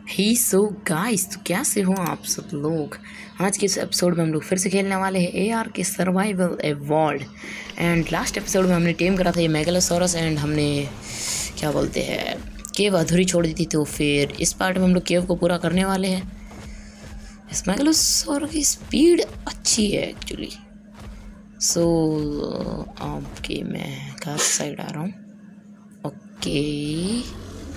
ही so guys, तो कैसे हो आप सब लोग। आज के इस एपिसोड में हम लोग फिर से खेलने वाले हैं ARK survival evolved. And last episode में हमने टेम करा था ये मेगालोसॉरस एंड हमने क्या बोलते हैं केव अधूरी छोड़ दी थी। तो फिर इस पार्ट में हम लोग केव को पूरा करने वाले हैं। इस मेगालोसॉरस की स्पीड अच्छी है एक्चुअली। सो ओके, मैं घर साइड आ रहा हूँ। Okay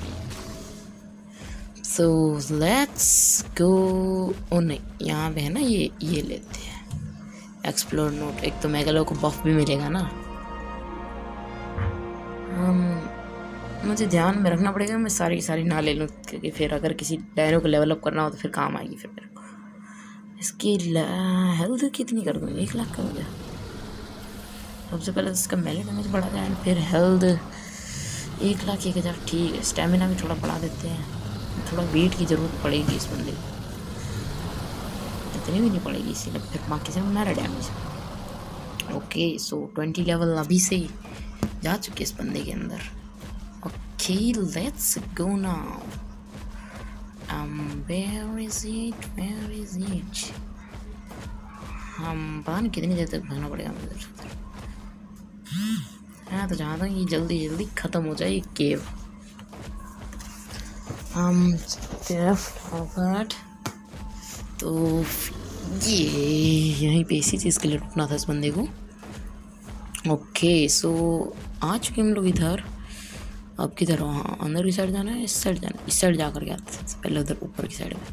so let's go. ओ नहीं, यहाँ पे है ना, ये लेते हैं एक्सप्लोर नोट। एक तो मेगालो को बफ भी मिलेगा ना। मुझे ध्यान में रखना पड़ेगा, मैं सारी ना ले लूँ, क्योंकि फिर अगर किसी डायनो को लेवल अप करना हो तो फिर काम आएगी फिर मेरे को। इसकी हेल्थ कितनी कर दूँ? 1 लाख का हो गया। सबसे पहले इसका मेले डैमेज बढ़ा जाए, फिर हेल्थ 1 लाख 1,000। ठीक है, स्टेमिना भी थोड़ा बढ़ा देते हैं। थोड़ा वेट की ज़रूरत पड़ेगी इस बंदे को, इतनी भी नहीं पड़ेगी, इसीलिए फिर बाकी से मेरा डैमेज। ओके सो 20 लेवल अभी से ही जा चुके इस बंदे के अंदर। Okay let's go now. Where is it? हम पता नहीं कितनी देर तक भागना पड़ेगा मुझे। हाँ, तो चाहता हूँ कि जल्दी ख़त्म हो जाए केव। तो ये यहीं पे इसी चीज़ के लिए रुकना था इस बंदे को। ओके सो आ चुके हम लोग इधर। अब किधर? वहाँ अंदर की साइड जाना है, इस साइड जाना है। इस साइड जा कर के आते हैं पहले, उधर ऊपर की साइड में।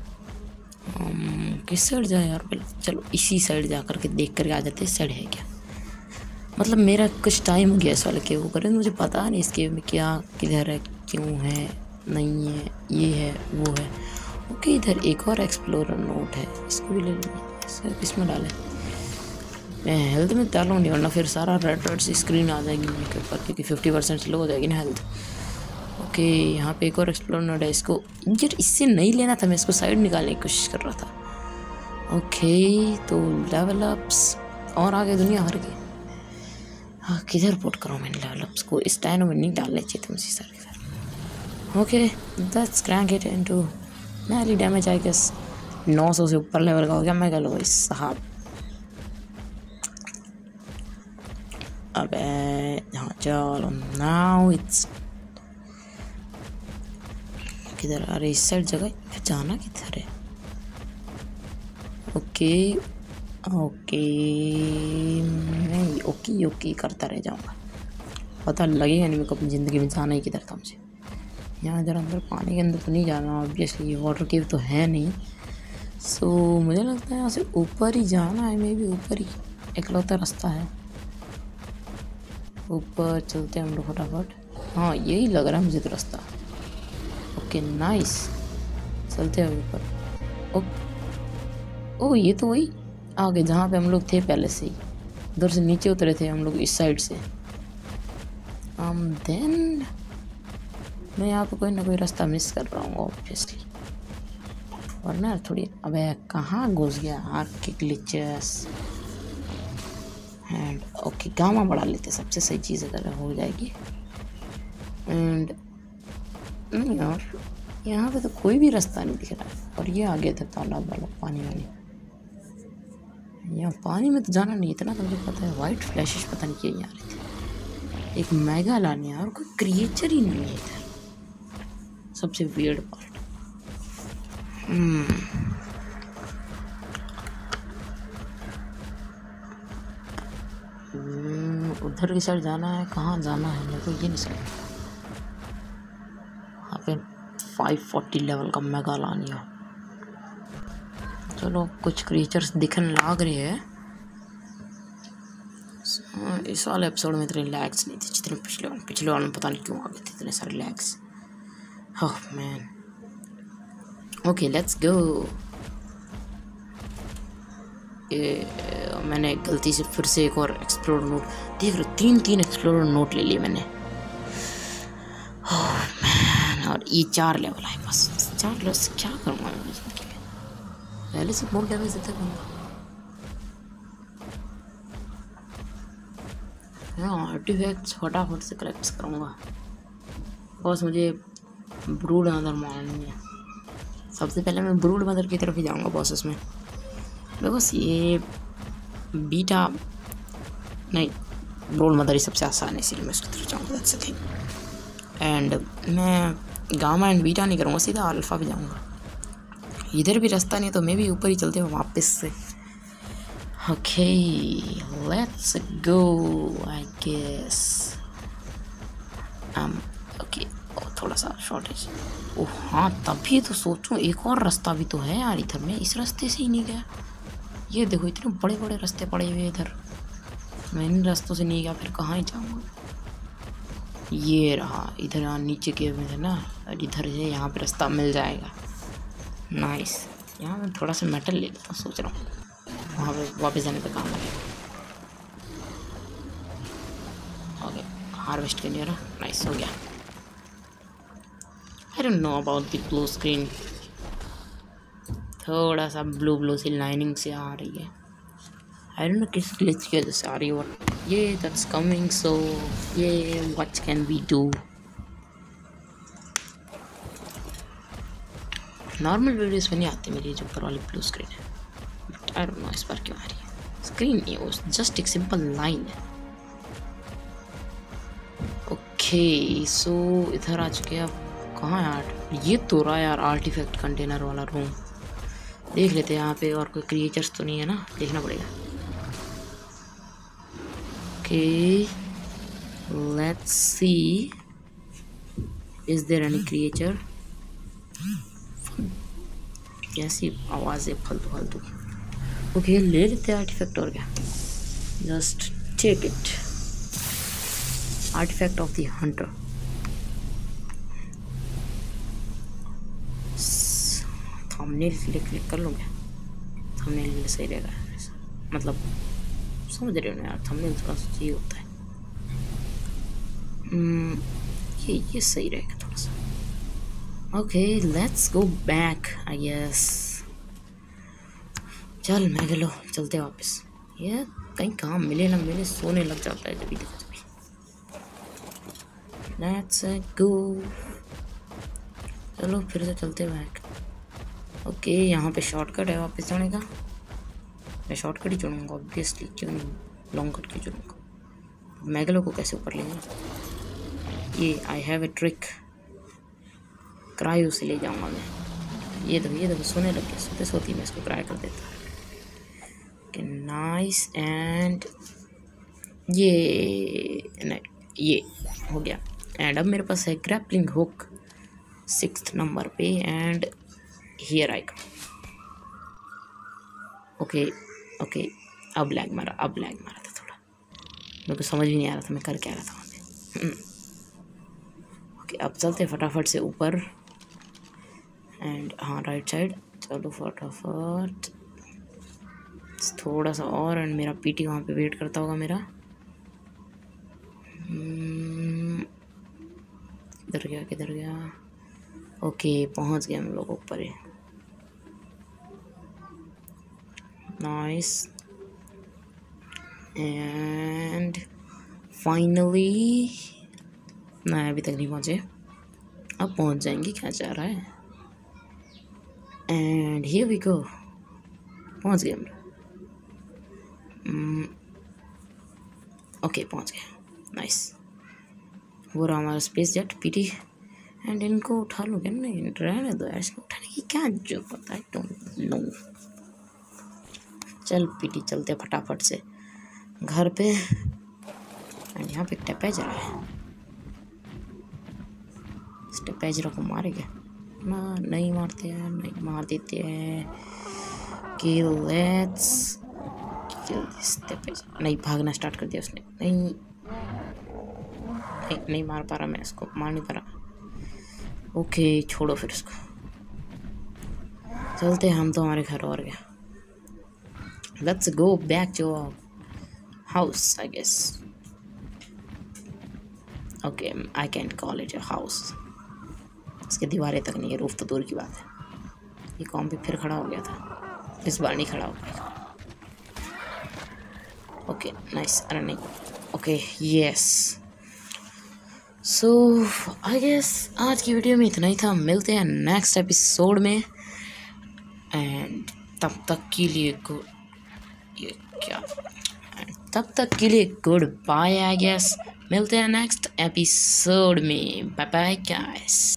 किस साइड जाए यार? पहले चलो इसी साइड जा कर के देख कर के आ जाते हैं इस साइड है क्या। मतलब मेरा कुछ टाइम हो गया इस वाले केव को करें, मुझे पता नहीं इस केव में क्या किधर है, क्यों है, नहीं है, ये है, वो है। ओके इधर एक और एक्सप्लोरर नोट है, इसको भी ले लेंगे। इसमें डालें, मैं हेल्थ में डालूँ नहीं, वरना फिर सारा रेड सी स्क्रीन आ जाएगी मेरे ऊपर, क्योंकि 50% स्लो हो जाएगी ना हेल्थ। ओके यहाँ पे एक और एक्सप्लोरर नोट है, इसको यार इससे नहीं लेना था, मैं इसको साइड निकालने की कोशिश कर रहा था। ओके तो लेवल अप्स और आगे दुनिया भर के। हाँ किधर पुट करूँ मैंने लेवल अप्स को? इस टाइम में नहीं डालने चाहिए थे मुझे सर के साथ। Okay let's crank it into melee damage. I guess 900 से ऊपर लेवल का हो गया मेगालो साहब। अबे हाँ चलो नाउ इट्स किधर? अरे इस साइड जगह जाना किधर है? ओके नहीं, ओके करता रह जाऊँगा, पता लगेगा नहीं मेरे को अपनी ज़िंदगी में जाना ही किधर था मुझे। यहाँ जरा अंदर पानी के अंदर तो नहीं जाना ऑब्वियसली, वाटर केव तो है नहीं। सो मुझे लगता है यहाँ से ऊपर ही जाना है, मे भी ऊपर ही इकलौता रास्ता है। ऊपर चलते हैं हम लोग फटाफट। हाँ यही लग रहा है मुझे तो रास्ता। ओके नाइस, चलते हैं ऊपर। ओ ये तो वही आगे जहाँ पे हम लोग थे पहले से ही, उधर से नीचे उतरे थे हम लोग इस साइड से। देन मैं यहाँ पे कोई ना कोई रास्ता मिस कर रहा हूँ ऑब्वियसली, वरना थोड़ी। अबे कहाँ घुस गया? आर्क के ग्लिचेस एंड ओके गामा बढ़ा लेते, सबसे सही चीज़ अगर हो जाएगी। एंड नहीं यार, यहाँ पे तो कोई भी रास्ता नहीं दिख रहा है। और ये आगे था तालाब वाला पानी वाली, यहाँ पानी में तो जाना नहीं, इतना तो मुझे पता है। वाइट फ्लैशेस पता नहीं क्या आ रहे थे। एक मेगा लानी है और कोई क्रिएचर ही नहीं है इधर, सबसे वियर्ड पार्ट। उधर की साइड जाना है, कहाँ जाना है मेरे को ये नहीं समझ। यहाँ पे 540 लेवल का मेगा लानी है। चलो कुछ क्रिएचर्स दिखने लग रहे हैं। इस वाले एपिसोड में इतने लैग्स नहीं थे जितने पिछले वाले में पता नहीं क्यों आ गए थे इतने सारे lags. Oh man. Okay let's go. मैंने गलती से फिर से एक और एक्सप्लोर नोट, देख रहे 3 एक्सप्लोर नोट ले लिए मैंने। ओह मैन, और ये 4 लेवल है बस। 4 लेवल से क्या करूँगा मैं जिंदगी में? पहले से बहुत डैमेज देता है। हाँ आर्टिफैक्ट्स फटाफट से कलेक्ट करूँगा, बस मुझे ब्रूड अंदर मारनी है। सबसे पहले मैं ब्रूड मदर की तरफ ही जाऊँगा प्रोसेस में। बस ये बीटा नहीं, ब्रूड मदर ही सबसे आसान है, इसीलिए मैं उसकी तरफ जाऊँगा। That's the thing. एंड मैं गामा एंड बीटा नहीं करूँगा, सीधा अल्फ़ा भी जाऊँगा। इधर भी रास्ता नहीं तो मैं भी ऊपर ही चलते हुए वापस से। Okay let's go I guess. Okay थोड़ा सा शॉर्टेज। ओह हाँ, तभी तो सोचूं एक और रास्ता भी तो है यार इधर। में इस रास्ते से ही नहीं गया। ये देखो इतने बड़े बड़े रास्ते पड़े हुए इधर, मैं इन रास्तों से नहीं गया, फिर कहाँ ही जाऊँगा। ये रहा इधर, यहाँ नीचे के में है ना, और इधर है, यहाँ पे रास्ता मिल जाएगा। नाइस। यहाँ मैं थोड़ा सा मेटल ले लेता हूँ, सोच रहा हूँ वहाँ पे वापस जाने पे काम लगेगा। ओके हार्वेस्ट कर लिया ना, नाइस हो गया। I don't know about the blue screen, थोड़ा सा ब्लू सी लाइनिंग से आ रही है। आई डोंट नो किस ग्लिच की वजह से आ रही है, बट ये दैट्स कमिंग, सो ये what can we do. Normal videos में नहीं आती मेरी जो ऊपर वाली ब्लू स्क्रीन है, बट आई डोंट नो इस बार क्यों आ रही है। स्क्रीन नहीं, वो जस्ट एक सिंपल लाइन है। ओके सो इधर आ चुके हैं। अब कहाँ है आर्ट? ये तो रहा यार आर्टिफैक्ट कंटेनर वाला रूम। देख लेते हैं यहाँ पे और कोई क्रिएचर्स तो नहीं है ना, देखना पड़ेगा। Okay let's see, is there any creature? कैसी आवाज़ है फालतू फालतू। ओके ले लेते हैं आर्टिफैक्ट, और क्या, just take it. Artifact of the hunter. Thumbnail click कर लूँगा, थंबनेल सही रहेगा, मतलब समझ रहे हो ना यार, थंबनेल थोड़ा सा चाहिए होता है। ये सही रहेगा थोड़ा सा। Okay let's go back I guess. चल मैं लो चलते वापस। ये कहीं काम मिले ना मिले सोने लग जाता है जब भी देखो जब भी। लेट्स गो, चलो फिर से चलते बैक। ओके यहाँ पे शॉर्टकट है वापस जाने का, मैं शॉर्टकट ही चुनूँगा ऑब्वियसली, क्यों नहीं लॉन्ग कट क्यों चुनूँगा। मैगलो को कैसे ऊपर लेंगे, ये I have a trick, cryo से ले जाऊँगा मैं। ये देखो सोने लग गया, सोते सोती मैं इसको क्राई कर देता। ओके नाइस, एंड ये नहीं, ये हो गया। एंड अब मेरे पास है ग्रैपलिंग हुक 6th नंबर पे, and here I come. Okay अब लैग मारा था थोड़ा, मेरे को समझ भी नहीं आ रहा था मैं कर क्या रहा था वहाँ पे। ओके अब चलते फटाफट से ऊपर, एंड हाँ राइट साइड, चलो फटाफट थोड़ा सा और, एंड मेरा पीटी वहाँ पे वेट करता होगा मेरा। किधर गया? ओके पहुँच गए हम लोग ऊपर ही। नाइस, एंड फाइनली ना अभी तक नहीं पहुँचे, अब पहुँच जाएंगे, क्या चाह रहा है। एंड हियर वी गो, पहुँच गए हम। ओके पहुँच गए, नाइस। वो रहा हमारा स्पेस जेट पीटी, एंड इनको उठा लो क्या? नहीं रहने दो, ऐसे उठाने की क्या जरूरत है, डोंट नो। चल पीटी चलते फटाफट से घर पे। एंड यहाँ पे टेपेजरा है, इस टेपेजरा को मारे क्या ना? नहीं मारते हैं, नहीं मार देते हैं कि लेट्स किल दिस टेपेजरा। नहीं भागना स्टार्ट कर दिया उसने, नहीं मार पा रहा मैं इसको, मार नहीं पा रहा। ओके छोड़ो फिर इसको, चलते हम तो हमारे घर। और क्या, let's go back to house I guess. Okay I can't call it a house, इसके दीवारें तक नहीं है, रूफ तो दूर की बात है। ये कॉम पे फिर खड़ा हो गया था, इस बार नहीं खड़ा हो पाएगा। ओके नाइस, अरे नहीं, okay yes. So I guess आज की वीडियो में इतना ही था, मिलते हैं नेक्स्ट एपिसोड में। एंड तब तक के लिए ये क्या तब तक के लिए गुड बाय आई गेस। मिलते हैं नेक्स्ट एपिसोड में। Bye bye guys.